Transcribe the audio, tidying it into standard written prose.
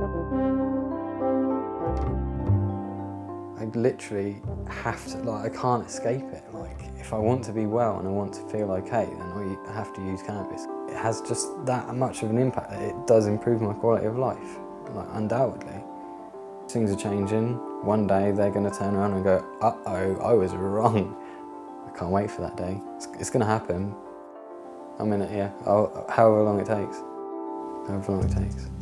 I literally have to, like, I can't escape it. Like, if I want to be well and I want to feel okay, then I have to use cannabis. It has just that much of an impact that it does improve my quality of life, like, undoubtedly. Things are changing. One day they're going to turn around and go, uh-oh, I was wrong. I can't wait for that day. It's going to happen. I'm in it, yeah. However long it takes. However long it takes.